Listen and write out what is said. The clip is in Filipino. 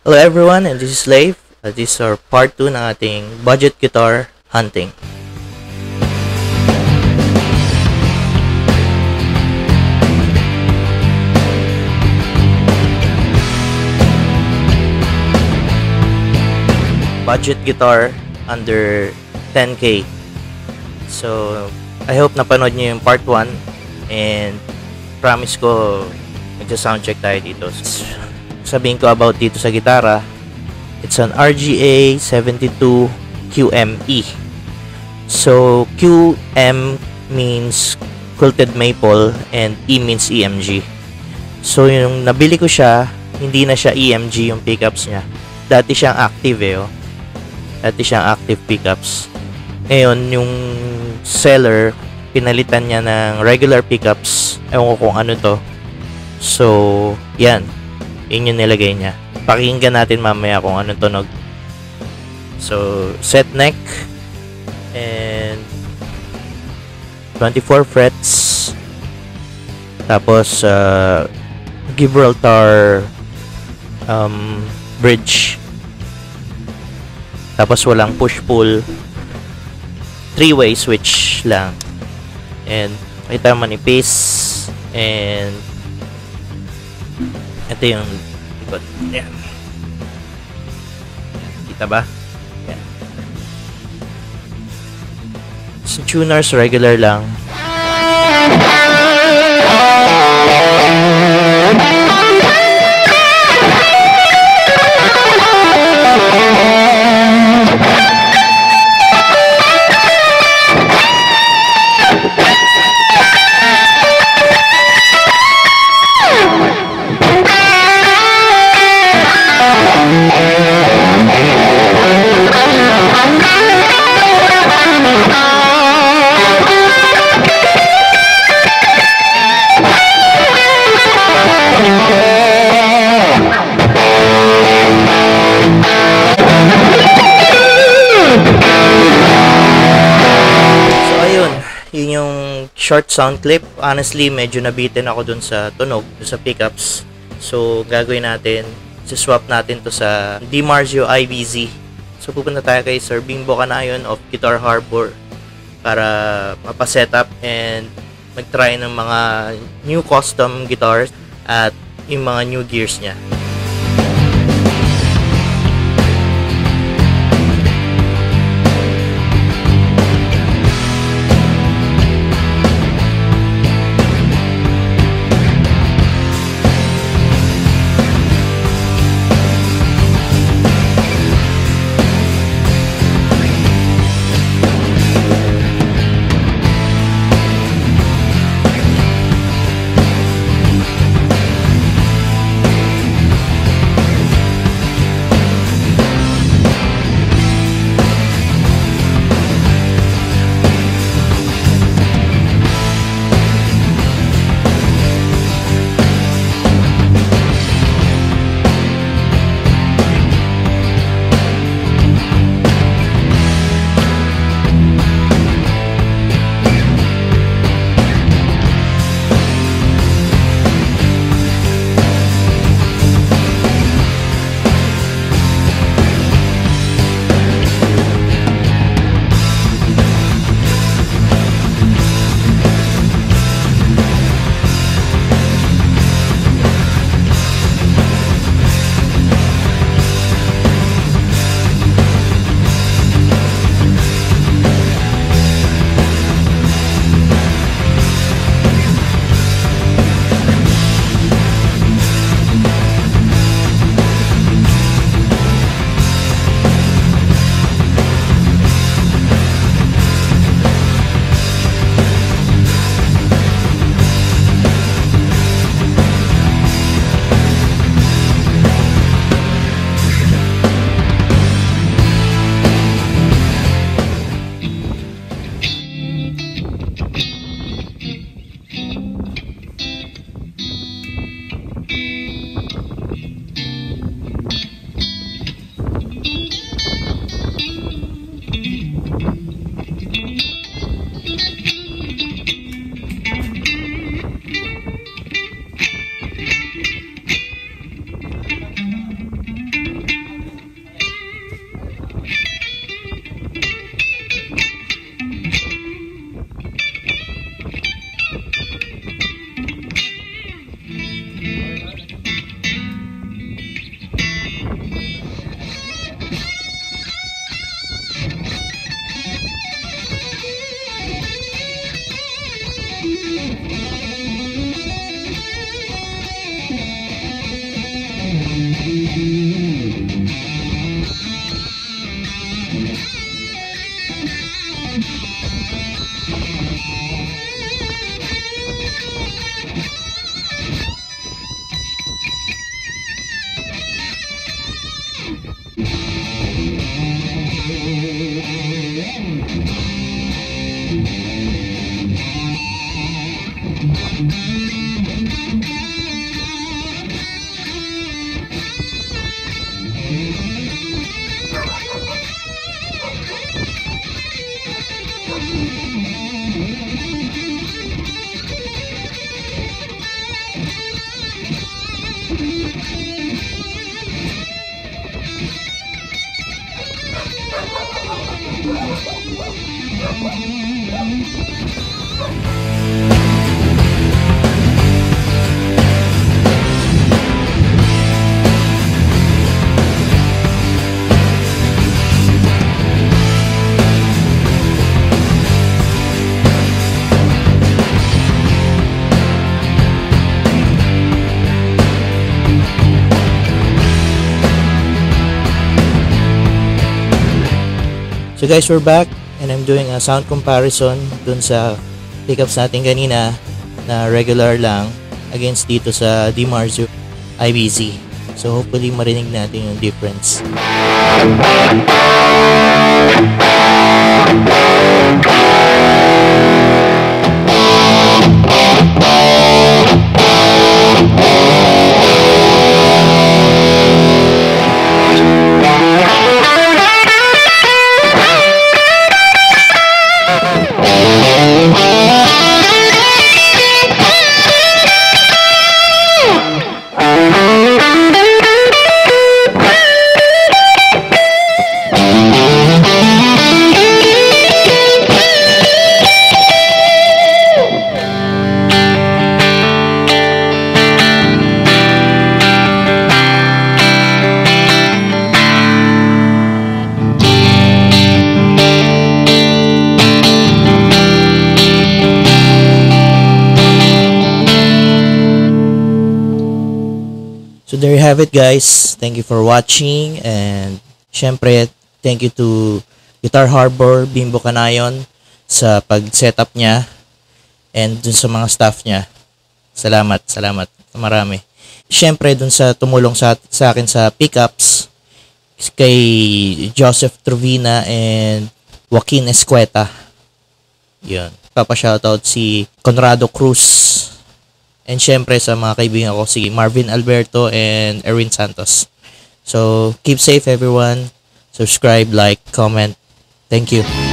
Hello everyone, and this is Leif. This is our part 2 ng ating budget guitar hunting. Budget guitar under 10k. So, I hope napanood nyo yung part 1 and promise ko magsa-soundcheck tayo dito. Sabihin ko about dito sa gitara, it's an RGA 72 QME. So, QM means quilted maple and E means EMG. So, yung nabili ko siya, hindi na siya EMG yung pickups niya. Dati siyang active Dati siyang active pickups. Ngayon, yung seller, pinalitan niya ng regular pickups. Ewan ko kung ano to. So, yan. Yun yung nilagay niya. Pakinggan natin mamaya kung anong tunog. So, set neck. And 24 frets. Tapos, Gibraltar bridge. Tapos walang push-pull. 3-way switch lang. And makita mo manipis. And ito yung likod. Ayan. Kita ba? Ayan. So, tuners regular lang. Yun yung short sound clip. Honestly, medyo nabitin ako dun sa tunog, dun sa pickups. So, gagawin natin, swap natin to sa DiMarzio IBZ. So, pupunta tayo kay Sir Bimbo Canayon of Guitar Harbor para mapasetup and mag-try ng mga new custom guitars at yung mga new gears niya. So guys, we're back and I'm doing a sound comparison dun sa pickups natin kanina na regular lang against dito sa DiMarzio IBZ. So hopefully marinig natin yung difference. So there you have it guys. Thank you for watching and syempre thank you to Guitar Harbor Bimbo Canayon sa pag-setup niya and dun sa mga staff niya. Salamat marami. Syempre dun sa tumulong sa akin sa pickups kay Joseph Truvina and Joaquin Escueta. Yun. Papa-shoutout si Conrado Cruz. And syempre sa mga kaibigan ko si Marvin Alberto and Erwin Santos. So keep safe everyone. Subscribe, like, comment. Thank you.